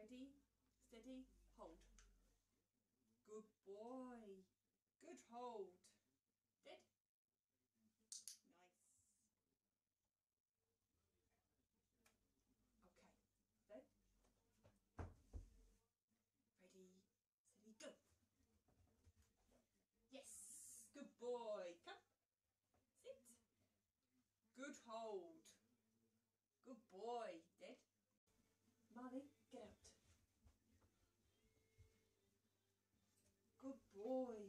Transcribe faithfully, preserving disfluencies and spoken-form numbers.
Ready, steady, hold. Good boy. Good hold. Dead. Nice. Okay. Dead. Ready, steady, go. Yes. Good boy. Come. Sit. Good hold. Good boy. Dead. Marley, get out. Good boy.